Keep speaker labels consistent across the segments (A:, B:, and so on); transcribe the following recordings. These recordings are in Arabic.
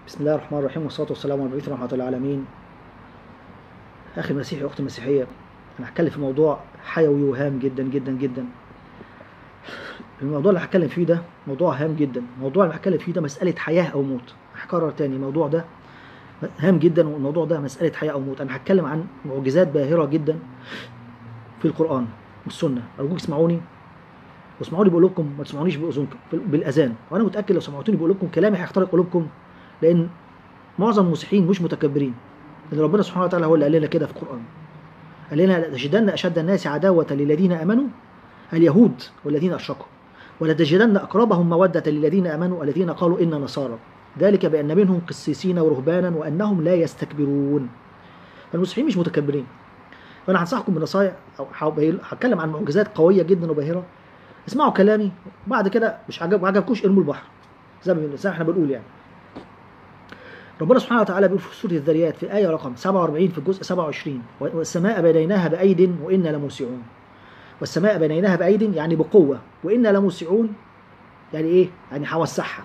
A: بسم الله الرحمن الرحيم والصلاة والسلام على المبعوث رحمة للعالمين. أخي المسيحي وأختي المسيحية، أنا هتكلم في موضوع حيوي وهام جدا جدا جدا. الموضوع اللي هتكلم فيه ده موضوع هام جدا. الموضوع اللي هتكلم فيه ده مسألة حياة أو موت. هكرر تاني، الموضوع ده هام جدا، والموضوع ده مسألة حياة أو موت. أنا هتكلم عن معجزات باهرة جدا في القرآن والسنة. أرجوك اسمعوني، واسمعوني بقول لكم، ما تسمعونيش بأذنكم بالأذان. وأنا متأكد لو سمعتوني بقول لكم كلامي هيخترق قلوبكم، لأن معظم المسيحيين مش متكبرين. لأن ربنا سبحانه وتعالى هو اللي قال لنا كده في القرآن. قال لنا: لتجدن أشد الناس عداوة للذين آمنوا اليهود والذين أشركوا، ولتجدن أقربهم مودة للذين آمنوا الذين قالوا إنا نصارى، ذلك بأن منهم قسيسين ورهبانا وأنهم لا يستكبرون. فالمسيحيين مش متكبرين. فأنا هنصحكم بنصايح، أو هتكلم عن معجزات قوية جدا وباهرة. اسمعوا كلامي، بعد كده مش عجبكوش ارموا البحر، زي ما احنا بنقول يعني. ربنا سبحانه وتعالى بيقول في سورة الذريات في آية رقم 47 في الجزء 27: والسماء بنيناها بأيد وإنا لموسعون. والسماء بنيناها بأيد يعني بقوة، وإنا لموسعون يعني إيه؟ يعني هوسعها.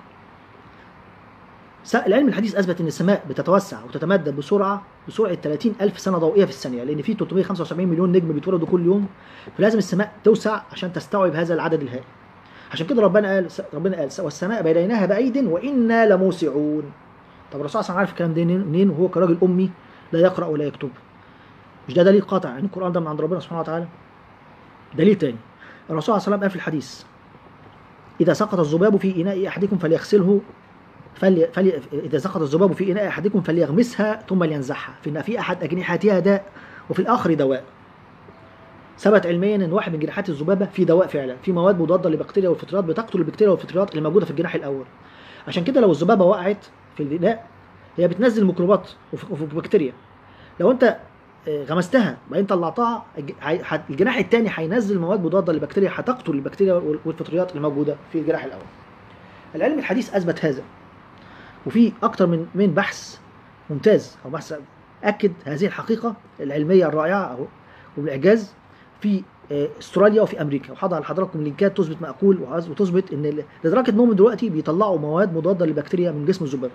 A: العلم الحديث أثبت إن السماء بتتوسع وتتمدد بسرعة 30,000 سنة ضوئية في الثانية، لأن في 375 مليون نجم بيتولدوا كل يوم، فلازم السماء توسع عشان تستوعب هذا العدد الهائل. عشان كده ربنا قال والسماء بنيناها بأيد وإنا لموسعون. طب الرسول صلى الله عليه وسلم عارف الكلام ده منين وهو كراجل أمي لا يقرأ ولا يكتب؟ مش ده دليل قاطع ان القرآن ده من عند ربنا سبحانه وتعالى؟ دليل تاني، الرسول صلى الله عليه وسلم قال في الحديث: إذا سقط الذباب في إناء أحدكم فليغسله إذا سقط الذباب في إناء أحدكم فليغمسها ثم لينزعها، فإن في أحد أجنحتها داء وفي الآخر دواء. ثبت علميا ان واحد من جناحات الذبابه في دواء فعلا، في مواد مضاده للبكتيريا والفطريات بتقتل البكتيريا والفطريات اللي موجوده في الجناح الاول. عشان كده لو الذبابه وقعت في الإناء هي بتنزل ميكروبات وبكتيريا. لو انت غمستها بعدين طلعتها، الجناح الثاني هينزل مواد مضاده للبكتيريا هتقتل البكتيريا والفطريات الموجوده في الجناح الاول. العلم الحديث اثبت هذا، وفي اكتر من بحث ممتاز او بحث اكد هذه الحقيقه العلميه الرائعه وبالاعجاز في استراليا وفي امريكا. وهضع لحضراتكم لينكات تثبت ما اقول، وتثبت ان لدرجه انهم دلوقتي بيطلعوا مواد مضاده للبكتيريا من جسم الذبابه،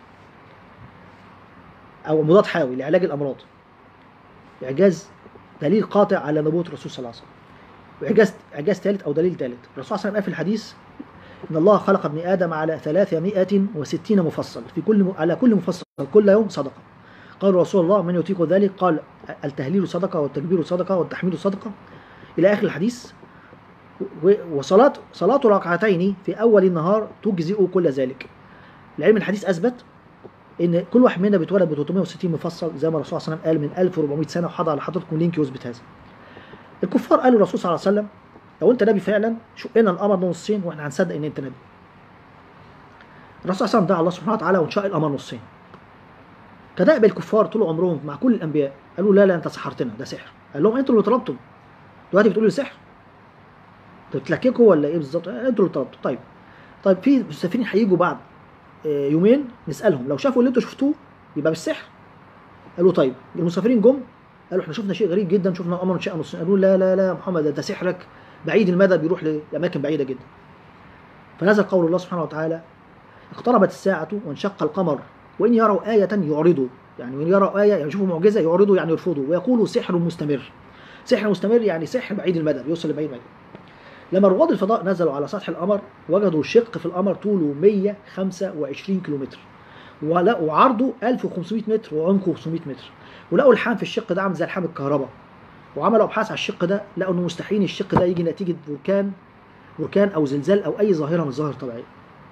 A: او مضاد حيوي لعلاج الامراض. اعجاز دليل قاطع على نبوة الرسول صلى الله عليه وسلم. واعجاز ثالث او دليل ثالث، الرسول صلى الله عليه وسلم قال في الحديث: ان الله خلق ابن ادم على 360 مفصل، على كل مفصل كل يوم صدقه. قال رسول الله: من يطيق ذلك؟ قال: التهليل صدقه، والتكبير صدقه، والتحميد صدقه، الى اخر الحديث. صلاة ركعتين في اول النهار تجزئ كل ذلك. العلم الحديث اثبت ان كل واحد منا بيتولد ب 360 مفصل، زي ما الرسول صلى الله عليه وسلم قال من 1400 سنه، وحضر لحضراتكم لينك يثبت هذا. الكفار قالوا للرسول صلى الله عليه وسلم: لو انت نبي فعلا شقنا القمر نصين واحنا هنصدق ان انت نبي. الرسول صلى الله عليه وسلم دعا الله سبحانه وتعالى وانشق القمر نصين. كدأب الكفار طول عمرهم مع كل الانبياء قالوا: لا انت سحرتنا، ده سحر. قال لهم: انتوا اللي طلبتم، دلوقتي بتقولوا لي سحر؟ انتوا بتلككوا ولا ايه بالظبط؟ انتوا اللي طلبتوا. طيب في مسافرين هيجوا بعد يومين نسالهم، لو شافوا اللي انتوا شفتوه يبقى بالسحر؟ قالوا طيب. المسافرين جم قالوا: احنا شفنا شيء غريب جدا، شفنا قمر انشق نصين. قالوا: لا لا لا يا محمد، ده سحرك بعيد المدى، بيروح لاماكن بعيده جدا. فنزل قول الله سبحانه وتعالى: اقتربت الساعه وانشق القمر وان يروا ايه يعرضوا. يعني وان يروا ايه يعني يشوفوا معجزه يعرضوا، يعني يرفضوا، ويقولوا سحر مستمر. سحر مستمر يعني سحر بعيد المدى، بيوصل لبعيد مدى. لما رواد الفضاء نزلوا على سطح القمر وجدوا شق في القمر طوله 125 كيلومتر، وعرضه 1500 متر وعمقه 500 متر، ولقوا الحام في الشق ده عامل زي الحام الكهرباء. وعملوا ابحاث على الشق ده، لقوا انه مستحيل الشق ده يجي نتيجه بركان او زلزال او اي ظاهره من الظواهر الطبيعيه.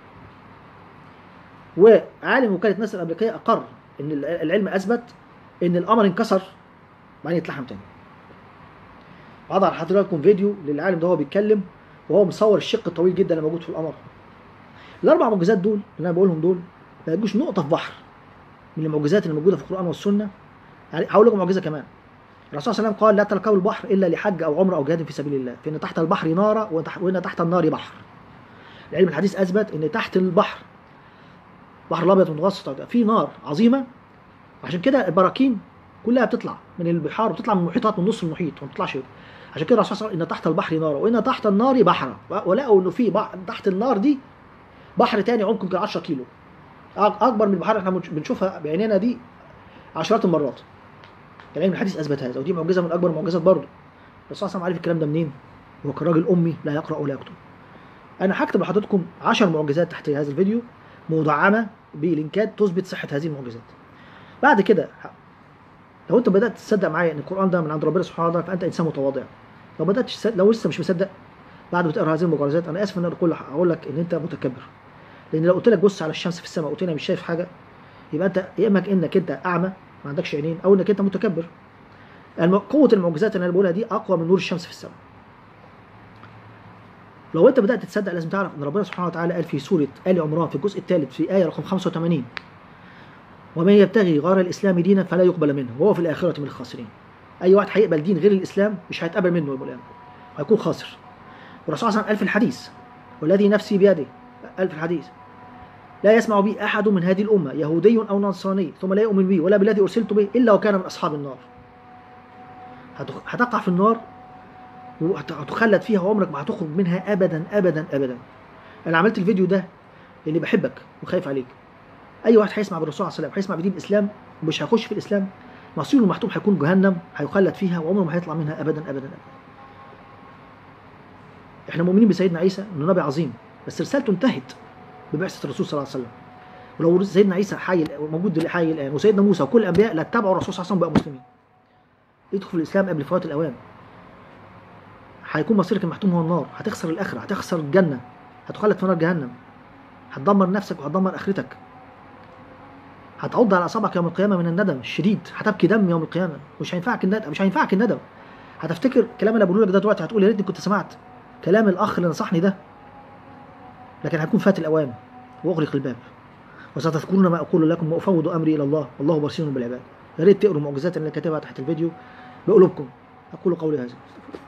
A: وعالم وكاله ناسا الامريكيه اقر ان العلم اثبت ان القمر انكسر بعدين يتلحم تاني. وضع لحضراتكم فيديو للعالم ده وهو بيتكلم وهو مصور الشق الطويل جدا اللي موجود في القمر. الاربع معجزات دول اللي انا بقولهم دول ما يجوش نقطه في بحر من المعجزات اللي موجوده في القران والسنه. يعني هقول لكم معجزه كمان. الرسول صلى الله عليه وسلم قال: لا تركبوا البحر الا لحج او عمره او جهاد في سبيل الله، فان تحت البحر نار وان تحت النار بحر. العلم الحديث اثبت ان تحت البحر، البحر الابيض المتوسط، في نار عظيمه. عشان كده البراكين كلها بتطلع من البحار وبتطلع من المحيطات، من نص المحيط، وما بتطلعش. عشان كده الرسول صلى الله عليه وسلم: ان تحت البحر نار وان تحت النار بحر. ولقوا انه في تحت النار دي بحر تاني عمقه يمكن 10 كيلو. اكبر من البحار احنا بنشوفها بعينينا دي عشرات المرات. العلم الحديث اثبت هذا، ودي معجزه من اكبر المعجزات برضه. الرسول صلى الله عليه وسلم عارف الكلام ده منين؟ هو كان راجل امي لا يقرا ولا يكتب. انا هكتب لحضراتكم 10 معجزات تحت هذا الفيديو مدعمه بلينكات تثبت صحه هذه المعجزات. بعد كده لو انت بدات تصدق معايا ان القران ده من عند ربنا سبحانه وتعالى فانت انسان متواضع. لو لسه مش مصدق بعد ما تقرا هذه المعجزات، انا اسف ان انا اقول لك ان انت متكبر. لان لو قلت لك بص على الشمس في السماء قلت لي مش شايف حاجه، يبقى انت يا اما انك انت اعمى ما عندكش عينين، او انك انت متكبر. قوه المعجزات اللي انا بقولها دي اقوى من نور الشمس في السماء. لو انت بدات تصدق لازم تعرف ان ربنا سبحانه وتعالى قال في سوره ال عمران في الجزء الثالث في ايه رقم 85: ومن يبتغي غير الاسلام دينا فلا يقبل منه وهو في الاخره من الخاسرين. اي واحد هيقبل دين غير الاسلام مش هيتقبل منه يوم القيامه، هيكون خاسر. والرسول صلى الله عليه وسلم قال في الحديث والذي نفسي بيده، قال في الحديث: لا يسمع بي احد من هذه الامه يهودي او نصراني ثم لا يؤمن بي ولا بالذي ارسلت به الا وكان من اصحاب النار. هتقع في النار وهتخلد فيها وعمرك ما هتخرج منها ابدا ابدا ابدا. انا عملت الفيديو ده لاني بحبك وخايف عليك. اي واحد هيسمع بالرسول صلى الله عليه وسلم هيسمع بدين الاسلام ومش هيخش في الاسلام، مصيره المحتوم هيكون جهنم، هيخلد فيها وعمره ما هيطلع منها ابدا ابدا ابدا. احنا مؤمنين بسيدنا عيسى انه نبي عظيم، بس رسالته انتهت ببعثه الرسول صلى الله عليه وسلم. ولو سيدنا عيسى حي موجود حي الان وسيدنا موسى وكل الانبياء لا اتبعوا الرسول صلى الله عليه وسلم بقى مسلمين. يدخل في الاسلام قبل فوات الاوان. هيكون مصيرك المحتوم هو النار، هتخسر الاخره، هتخسر الجنه، هتخلد في نار جهنم، هتدمر نفسك وهتدمر اخرتك، هتعض على اصابعك يوم القيامه من الندم الشديد، هتبكي دم يوم القيامه، مش هينفعك الندم، مش هينفعك الندم. هتفتكر كلام اللي بقوله لك ده دلوقتي هتقول يا ريتني كنت سمعت كلام الاخ اللي نصحني ده، لكن هيكون فات الاوان واغلق الباب. وستذكرون ما اقول لكم وافوض امري الى الله والله بصير بالعباد. يا ريت تقروا المعجزات اللي كاتبها تحت الفيديو بقلوبكم. اقول قولي هذا.